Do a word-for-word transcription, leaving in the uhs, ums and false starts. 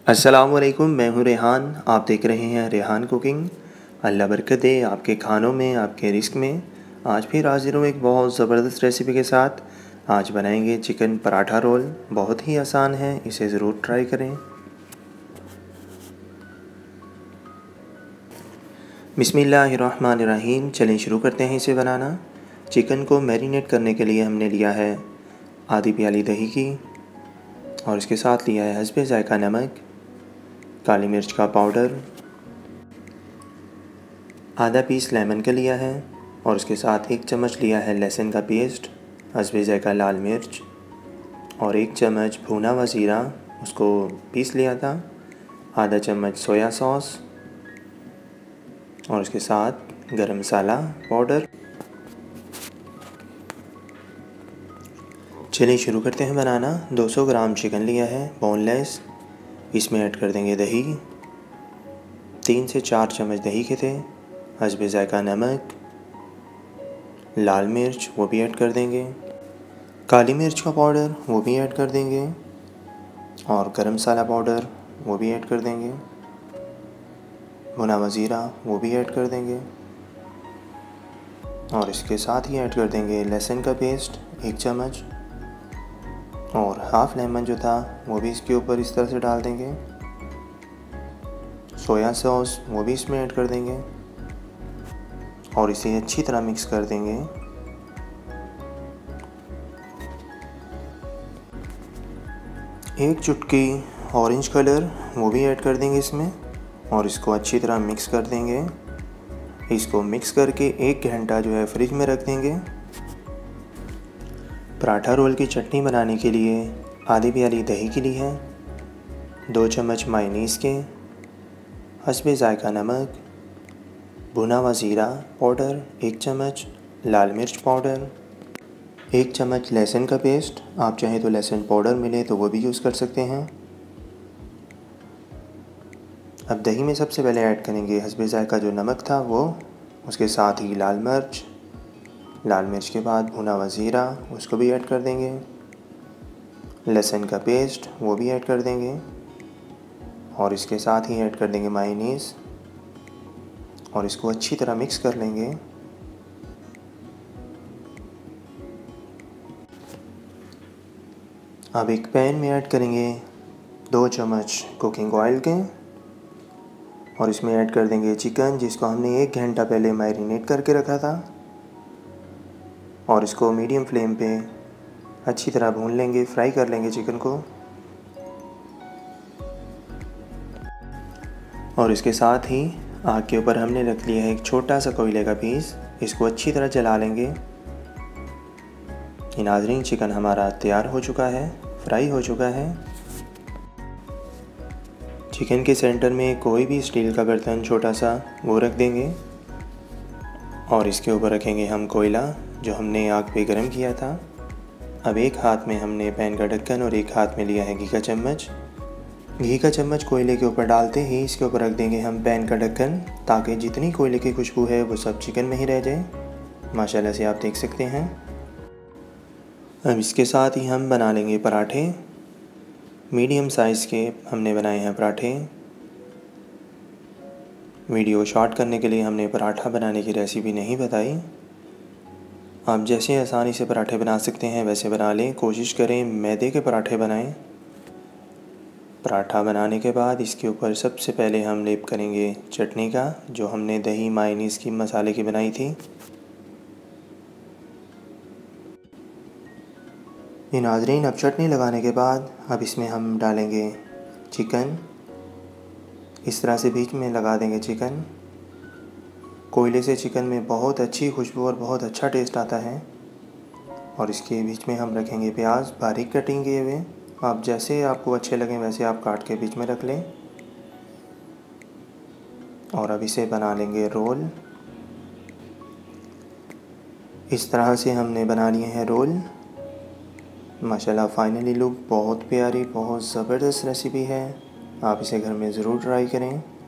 अस्सलामुअलैकुम, मैं हूं रेहान। आप देख रहे हैं रेहान कुकिंग। अल्लाह बरकत दे आपके खानों में, आपके रिस्क में। आज फिर हाजिर हूँ एक बहुत ज़बरदस्त रेसिपी के साथ। आज बनाएंगे चिकन पराठा रोल। बहुत ही आसान है, इसे ज़रूर ट्राई करें। बिस्मिल्लाहिर्रहमानिर्रहीम। चलें शुरू करते हैं इसे बनाना। चिकन को मैरिनेट करने के लिए हमने लिया है आधी प्याली दही की, और इसके साथ लिया है हस्बे ज़ायका नमक, काली मिर्च का पाउडर, आधा पीस लेमन का लिया है, और उसके साथ एक चम्मच लिया है लहसुन का पेस्ट, हस्बे ज़ायका लाल मिर्च, और एक चम्मच भुना हुआ ज़ीरा, उसको पीस लिया था, आधा चम्मच सोया सॉस, और उसके साथ गरम मसाला पाउडर। चलिए शुरू करते हैं बनाना। दो सौ ग्राम चिकन लिया है बोनलेस। इसमें ऐड कर देंगे दही, तीन से चार चम्मच दही के थे, हस्बे ज़ायका नमक, लाल मिर्च वो भी ऐड कर देंगे, काली मिर्च का पाउडर वो भी ऐड कर देंगे, और गरम मसाला पाउडर वो भी ऐड कर देंगे, भुना हुआ ज़ीरा वो भी ऐड कर देंगे, और इसके साथ ही ऐड कर देंगे लहसुन का पेस्ट एक चम्मच, और हाफ़ लेमन जो था वो भी इसके ऊपर इस तरह से डाल देंगे। सोया सॉस वो भी इसमें ऐड कर देंगे, और इसे अच्छी तरह मिक्स कर देंगे। एक चुटकी ऑरेंज कलर वो भी ऐड कर देंगे इसमें, और इसको अच्छी तरह मिक्स कर देंगे। इसको मिक्स करके एक घंटा जो है फ्रिज में रख देंगे। पराठा रोल की चटनी बनाने के लिए आधी प्याली दही की ली है, दो चम्मच मायोनीज़ के, हस्बे ज़ायका नमक, भुना हुआ ज़ीरा पाउडर एक चम्मच, लाल मिर्च पाउडर, एक चम्मच लहसुन का पेस्ट। आप चाहें तो लहसुन पाउडर मिले तो वो भी यूज़ कर सकते हैं। अब दही में सबसे पहले ऐड करेंगे हस्बे ज़ायका जो नमक था वो, उसके साथ ही लाल मिर्च, लाल मिर्च के बाद भुना हुआ ज़ीरा उसको भी ऐड कर देंगे, लहसुन का पेस्ट वो भी ऐड कर देंगे, और इसके साथ ही ऐड कर देंगे मायोनीज़, और इसको अच्छी तरह मिक्स कर लेंगे। अब एक पैन में ऐड करेंगे दो चम्मच कुकिंग ऑयल के, और इसमें ऐड कर देंगे चिकन जिसको हमने एक घंटा पहले मैरिनेट करके रखा था, और इसको मीडियम फ्लेम पे अच्छी तरह भून लेंगे, फ्राई कर लेंगे चिकन को। और इसके साथ ही आग के ऊपर हमने रख लिया है एक छोटा सा कोयले का पीस, इसको अच्छी तरह जला लेंगे। नाज़रीन, चिकन हमारा तैयार हो चुका है, फ्राई हो चुका है। चिकन के सेंटर में कोई भी स्टील का बर्तन छोटा सा वो रख देंगे, और इसके ऊपर रखेंगे हम कोयला जो हमने आग पे गरम किया था। अब एक हाथ में हमने पैन का ढक्कन और एक हाथ में लिया है घी का चम्मच। घी का चम्मच कोयले के ऊपर डालते ही इसके ऊपर रख देंगे हम पैन का ढक्कन, ताकि जितनी कोयले की खुशबू है वो सब चिकन में ही रह जाए। माशाल्लाह से आप देख सकते हैं। अब इसके साथ ही हम बना लेंगे पराठे। मीडियम साइज़ के हमने बनाए हैं पराठे। वीडियो शॉर्ट करने के लिए हमने पराठा बनाने की रेसिपी नहीं बताई। आप जैसे आसानी से पराठे बना सकते हैं वैसे बना लें। कोशिश करें मैदे के पराठे बनाएं। पराठा बनाने के बाद इसके ऊपर सबसे पहले हम लेप करेंगे चटनी का, जो हमने दही मायोनीज़ की मसाले की बनाई थी। ये नाज़रीन, अब चटनी लगाने के बाद अब इसमें हम डालेंगे चिकन। इस तरह से बीच में लगा देंगे चिकन। कोयले से चिकन में बहुत अच्छी खुशबू और बहुत अच्छा टेस्ट आता है। और इसके बीच में हम रखेंगे प्याज बारीक कटिंग किए हुए। आप जैसे आपको अच्छे लगें वैसे आप काट के बीच में रख लें। और अब इसे बना लेंगे रोल। इस तरह से हमने बना लिए हैं रोल। माशाल्लाह फाइनली लुक बहुत प्यारी, बहुत ज़बरदस्त रेसिपी है। आप इसे घर में ज़रूर ट्राई करें।